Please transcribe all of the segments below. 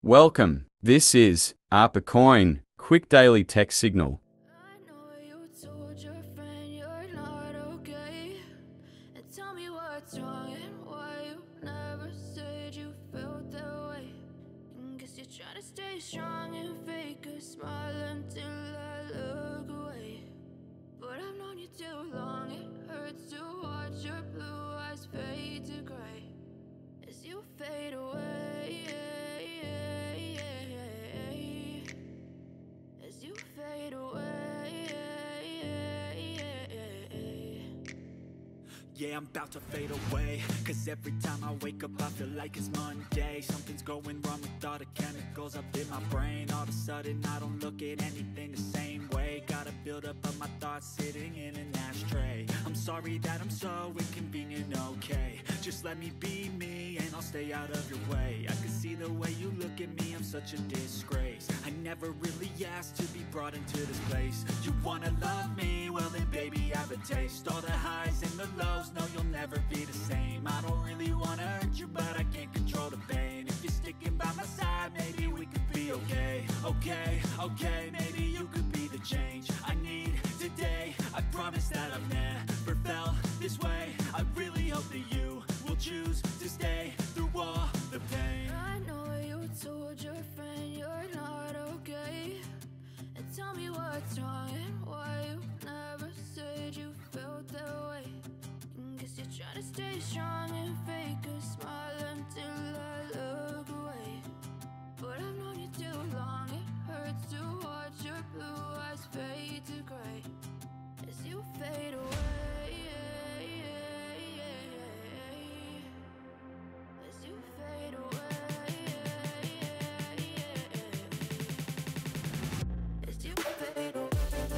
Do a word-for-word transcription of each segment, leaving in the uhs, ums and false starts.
Welcome. This is Arpa Coin, quick daily tech signal. I know you told your friend you're not okay. And tell me what's wrong and why you never said you felt that way. And guess you're trying to stay strong and fake a smile until I look away. But I've known you too long, it hurts to watch your blue eyes fade to gray as you fade away. As you fade away. Yeah, I'm about to fade away, cause every time I wake up I feel like it's Monday. Something's going wrong with all the chemicals up in my brain. All of a sudden I don't look at anything the same way. Gotta build up of my thoughts sitting in an ashtray. I'm sorry that I'm so inconvenient, okay. Just let me be me and I'll stay out of your way. I can see the way you look at me, I'm such a disgrace. I never really asked to be brought into this place. You wanna love me? Well then baby I have a taste. All the highs and the lows, no you'll never be the same. I don't really wanna hurt you but I can't control the pain. If you're sticking by my side maybe we could be okay. Okay, okay, maybe you could be the change I need today. I promise that I've never felt this way. I really hope that you will choose to stay through all the pain. I know you told your friend you're not okay. And tell me what's wrong and why you never said you felt that way. And guess you're trying to stay strong and fake a smile until I look away. But I've known you too long, it hurts to watch your blue eyes fade to gray as you fade away. As you fade away. As you fade away.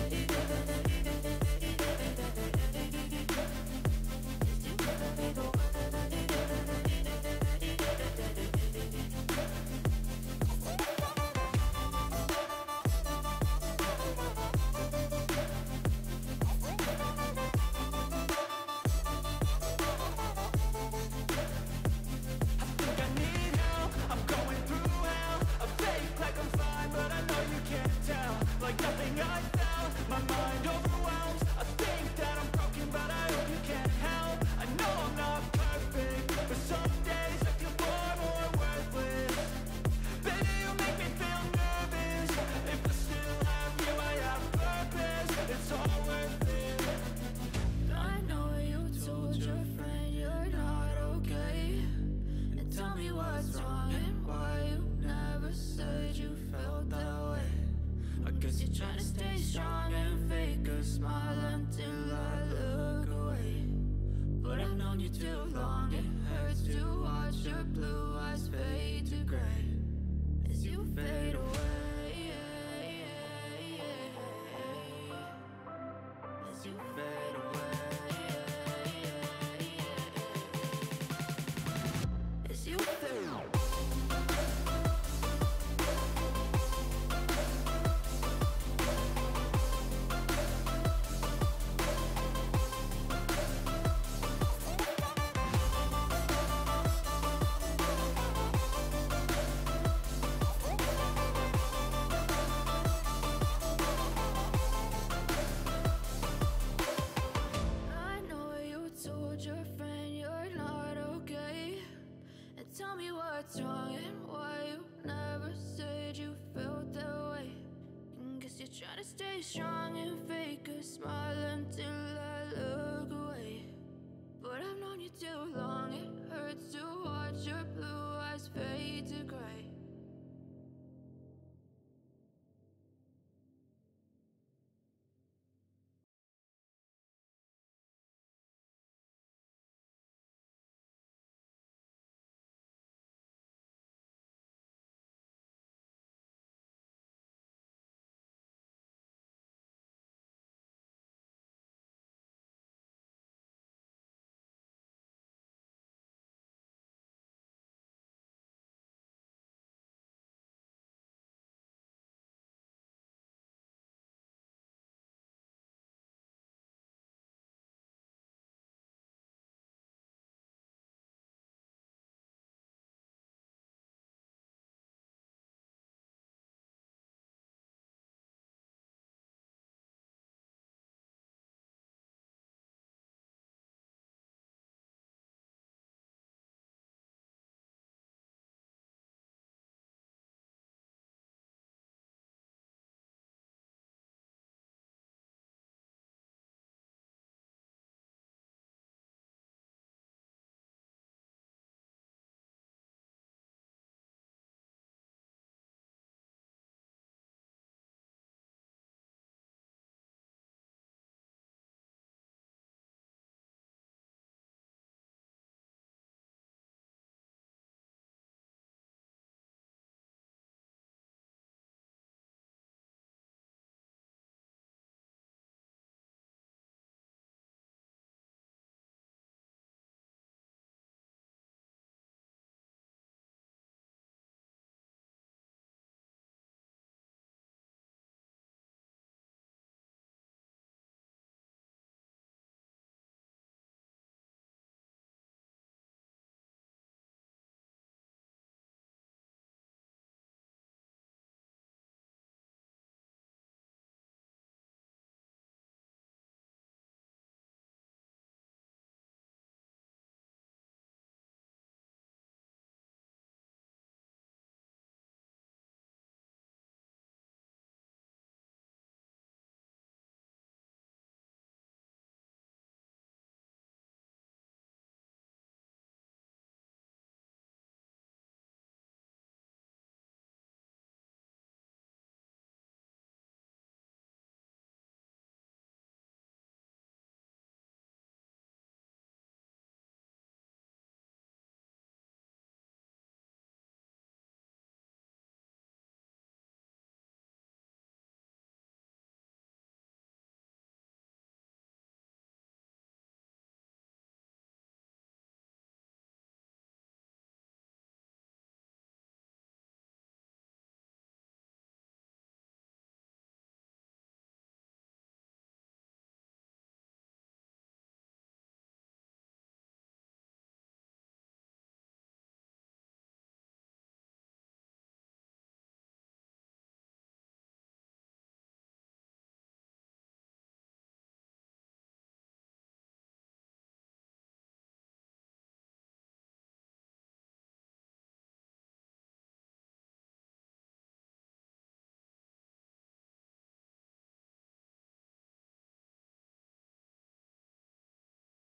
Like nothing I felt, my mind overwhelms. I think that I'm broken, but I hope you can't help. I know I'm not perfect, but some days I feel far more worthless. Baby, you make me feel nervous. If I still have you, I have purpose. It's all worth it. I know you told your friend you're not okay. And tell me what's wrong and why you never said you felt that way. I guess you're trying to stay strong and fake a smile until I look away. But I've known you too long, it hurts to watch your blue eyes fade to gray as you fade away. As you fade away. As you fade away. I know you told your friend you're not okay. And tell me what's wrong and why you never said you felt that way. And guess you're trying to stay strong and fake a smile